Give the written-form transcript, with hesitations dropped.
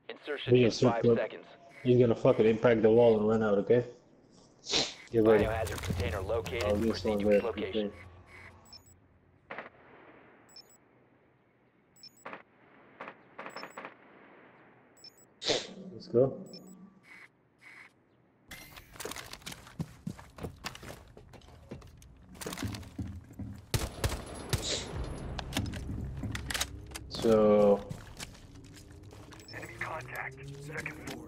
Insertion He's in gonna 5 circle up. seconds. He's gonna fucking impact the wall and run out, okay? Get ready. Biohazard container I'll located. get Proceed someone to its there. location. Let's go. So Enemy contact. Second floor.